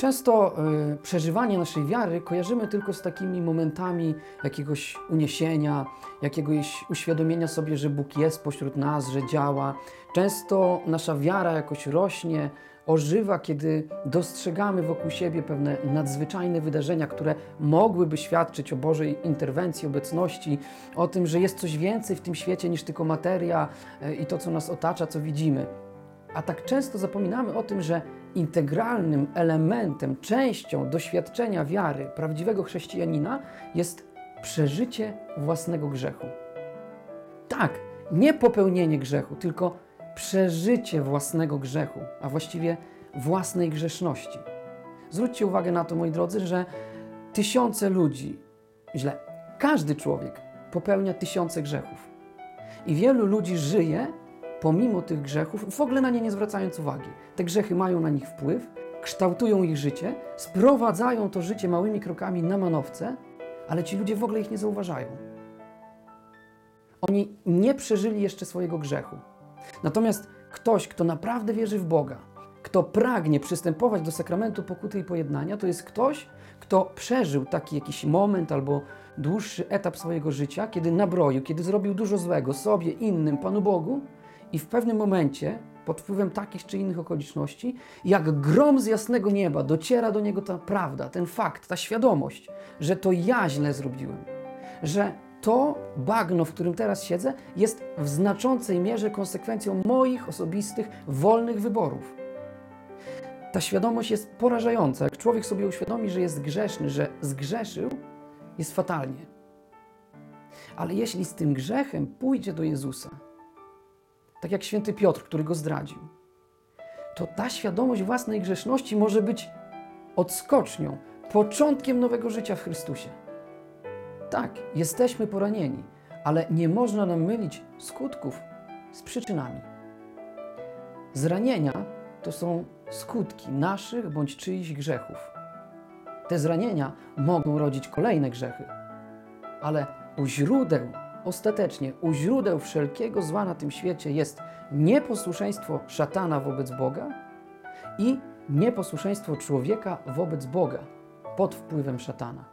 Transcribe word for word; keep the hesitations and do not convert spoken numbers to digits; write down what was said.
Często y, przeżywanie naszej wiary kojarzymy tylko z takimi momentami jakiegoś uniesienia, jakiegoś uświadomienia sobie, że Bóg jest pośród nas, że działa. Często nasza wiara jakoś rośnie, ożywa, kiedy dostrzegamy wokół siebie pewne nadzwyczajne wydarzenia, które mogłyby świadczyć o Bożej interwencji, obecności, o tym, że jest coś więcej w tym świecie niż tylko materia y, i to, co nas otacza, co widzimy. A tak często zapominamy o tym, że integralnym elementem, częścią doświadczenia wiary prawdziwego chrześcijanina jest przeżycie własnego grzechu. Tak, nie popełnienie grzechu, tylko przeżycie własnego grzechu, a właściwie własnej grzeszności. Zwróćcie uwagę na to, moi drodzy, że tysiące ludzi, źle, każdy człowiek popełnia tysiące grzechów. I wielu ludzi żyje pomimo tych grzechów, w ogóle na nie nie zwracając uwagi. Te grzechy mają na nich wpływ, kształtują ich życie, sprowadzają to życie małymi krokami na manowce, ale ci ludzie w ogóle ich nie zauważają. Oni nie przeżyli jeszcze swojego grzechu. Natomiast ktoś, kto naprawdę wierzy w Boga, kto pragnie przystępować do sakramentu pokuty i pojednania, to jest ktoś, kto przeżył taki jakiś moment albo dłuższy etap swojego życia, kiedy nabroił, kiedy zrobił dużo złego sobie, innym, Panu Bogu, i w pewnym momencie, pod wpływem takich czy innych okoliczności, jak grom z jasnego nieba dociera do niego ta prawda, ten fakt, ta świadomość, że to ja źle zrobiłem, że to bagno, w którym teraz siedzę, jest w znaczącej mierze konsekwencją moich osobistych, wolnych wyborów. Ta świadomość jest porażająca. Jak człowiek sobie uświadomi, że jest grzeszny, że zgrzeszył, jest fatalnie. Ale jeśli z tym grzechem pójdzie do Jezusa, tak jak święty Piotr, który go zdradził, to ta świadomość własnej grzeszności może być odskocznią, początkiem nowego życia w Chrystusie. Tak, jesteśmy poranieni, ale nie można nam mylić skutków z przyczynami. Zranienia to są skutki naszych bądź czyichś grzechów. Te zranienia mogą rodzić kolejne grzechy, ale u źródeł, ostatecznie u źródeł wszelkiego zła na tym świecie jest nieposłuszeństwo szatana wobec Boga i nieposłuszeństwo człowieka wobec Boga pod wpływem szatana.